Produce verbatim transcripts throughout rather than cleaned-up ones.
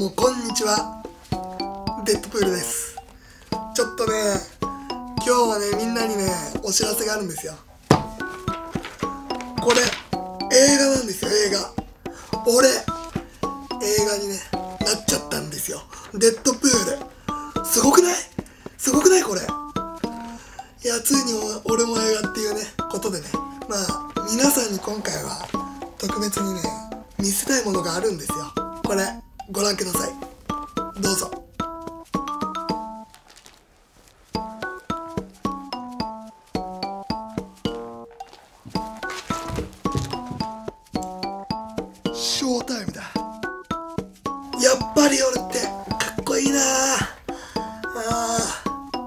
もこんにちは、デッドプールです。ちょっとね、今日はね、みんなにね、お知らせがあるんですよ。これ、映画なんですよ、映画。俺、映画にね、なっちゃったんですよ。デッドプール。すごくない？すごくないこれ。いや、ついに俺も映画っていうね、ことでね、まあ、皆さんに今回は、特別にね、見せたいものがあるんですよ。これ、ご覧ください。どうぞ。ショータイムだ。やっぱり俺ってかっこいいなあ。あ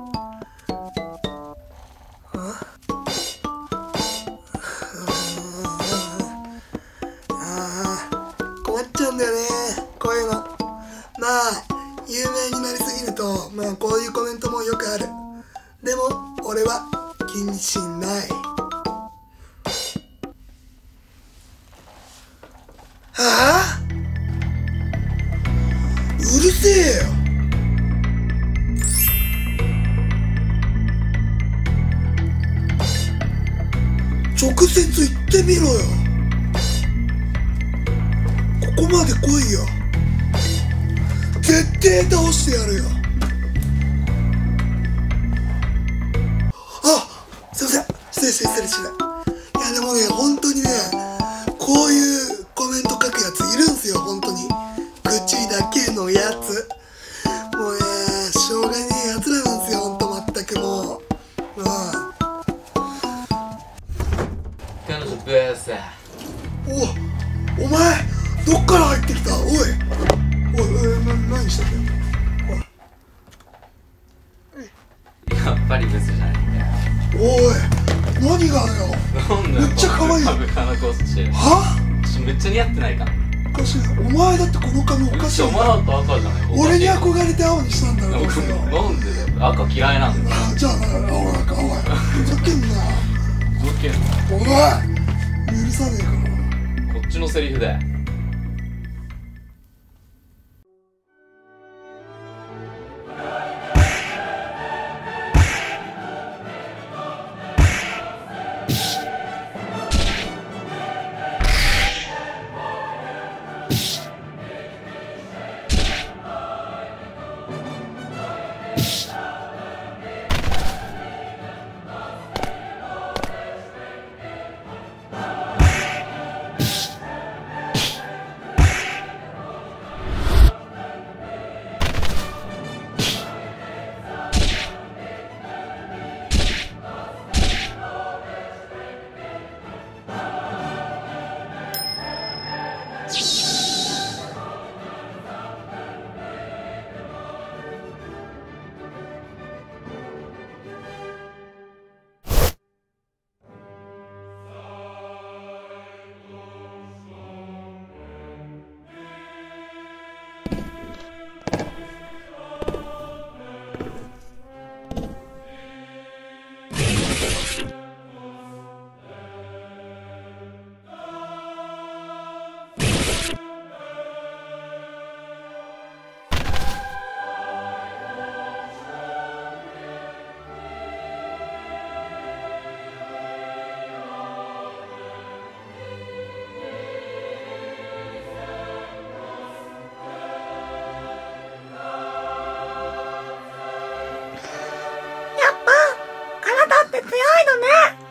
あ困っちゃうんだよね、こういうの。まあ有名になりすぎると、まあこういうコメントもよくある。でも俺は気にしない。はあ、うるせえよ。直接言ってみろよ。ここまで来いよ。絶対倒してやるよ。あ、すいません、失礼失礼失礼失礼。いやでもね、本当にね、こういうコメント書くやついるんすよ、本当に。口だけのやつ。もうね、しょうがねえやつらなんすよ、ほんと全くもう。うん。 彼女ブース。 お、お前、どっから入ってきた？おい。おい、おい、な、何してんだよ。 やっぱりブスじゃないんだよ。 おい、何がだよ。 なんだよ、 めっちゃ可愛い。 株価のコスチューム。 は？ めっちゃ似合ってないか。 おかしい。お前だってこの髪おかしい。 お前だと赤じゃない。 俺に憧れて青にしたんだろ、どうせよ。 なんでだよ。赤嫌いなんだよ。 あ、じゃあな、青赤、青い。ふざけんな。 ふざけんな。 おい、許さねえからな。 こっちのセリフだよ。 強いのね。